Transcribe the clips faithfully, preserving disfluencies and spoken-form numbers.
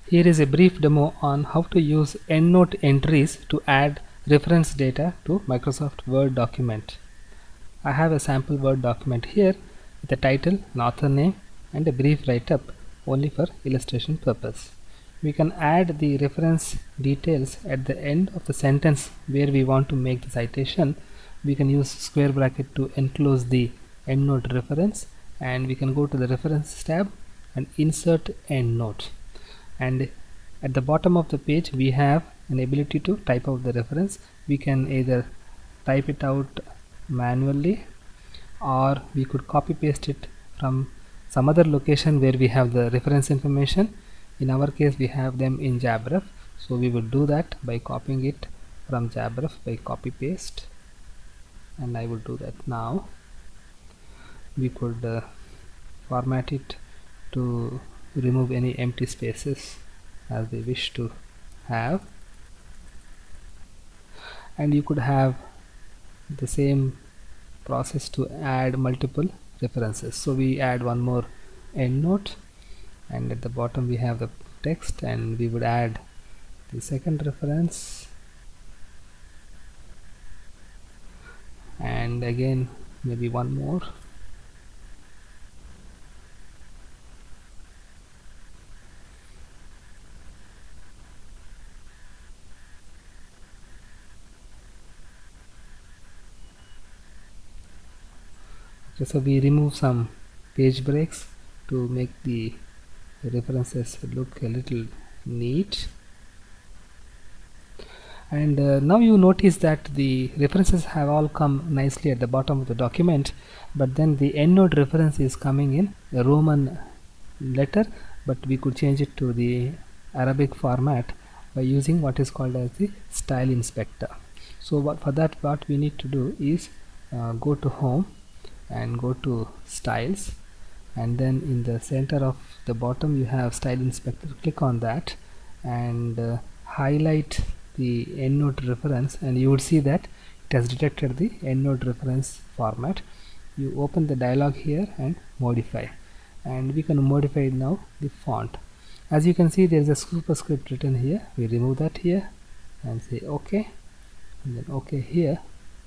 Here is a brief demo on how to use EndNote entries to add reference data to Microsoft Word document. I have a sample Word document here with a title, an author name, and a brief write-up only for illustration purpose. We can add the reference details at the end of the sentence where we want to make the citation. We can use square bracket to enclose the EndNote reference, and we can go to the reference tab and insert EndNote. And at the bottom of the page we have an ability to type out the reference. We can either type it out manually, or we could copy paste it from some other location where we have the reference information. In our case we have them in JabRef, so we would do that by copying it from JabRef by copy paste, and I will do that now. We could uh, format it to remove any empty spaces as we wish to have, and you could have the same process to add multiple references. So we add one more EndNote, and at the bottom we have the text, and we would add the second reference, and again maybe one more. Okay, so we remove some page breaks to make the references look a little neat. And uh, now you notice that the references have all come nicely at the bottom of the document, but then the EndNote reference is coming in a Roman letter, but we could change it to the Arabic format by using what is called as the style inspector. So what, for that what we need to do is uh, go to home and go to styles, and then in the center of the bottom you have style inspector. Click on that and uh, highlight the EndNote reference, and you would see that it has detected the EndNote reference format. You open the dialog here and modify, and we can modify now the font. As you can see, there is a superscript written here. We remove that here and say OK, and then OK here,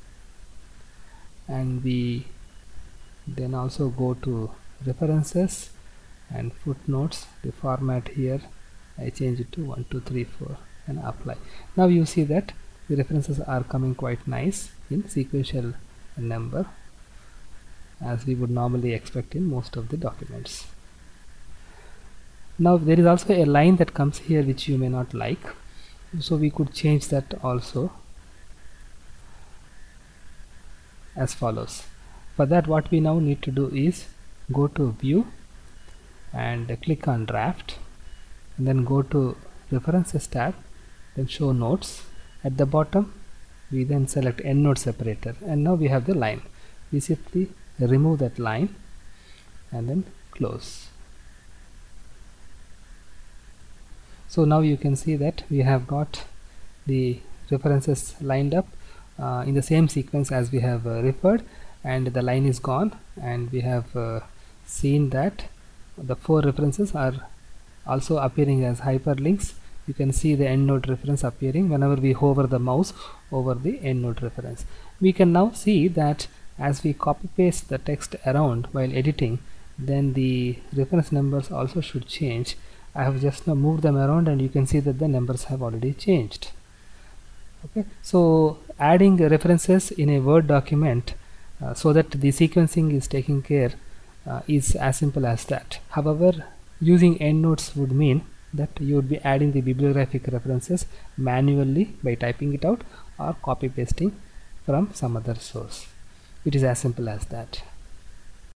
and we then also go to references and footnotes. The format here I change it to one two three four and apply. Now you see that the references are coming quite nice in sequential number, as we would normally expect in most of the documents. Now there is also a line that comes here which you may not like, so we could change that also as follows. For that, what we now need to do is go to view and click on draft, and then go to references tab, then show notes. At the bottom we then select endnote separator, and now we have the line. We simply remove that line and then close. So now you can see that we have got the references lined up uh, in the same sequence as we have uh, referred, and the line is gone, and we have uh, seen that the four references are also appearing as hyperlinks. You can see the EndNote reference appearing whenever we hover the mouse over the EndNote reference. We can now see that as we copy paste the text around while editing, then the reference numbers also should change. I have just now moved them around, and you can see that the numbers have already changed. Okay, so adding references in a Word document Uh, so that the sequencing is taken care uh, is as simple as that. However, using EndNotes would mean that you would be adding the bibliographic references manually by typing it out or copy pasting from some other source. It is as simple as that.